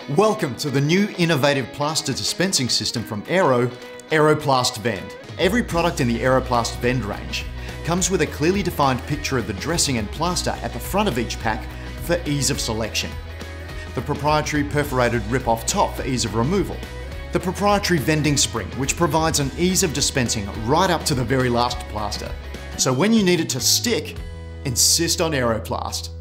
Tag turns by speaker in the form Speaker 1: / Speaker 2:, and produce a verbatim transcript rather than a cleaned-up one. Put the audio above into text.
Speaker 1: Welcome to the new innovative plaster dispensing system from Aero, AeroPlast Vend. Every product in the AeroPlast Vend range comes with a clearly defined picture of the dressing and plaster at the front of each pack for ease of selection. The proprietary perforated rip-off top for ease of removal. The proprietary vending spring, which provides an ease of dispensing right up to the very last plaster. So when you need it to stick, insist on AeroPlast.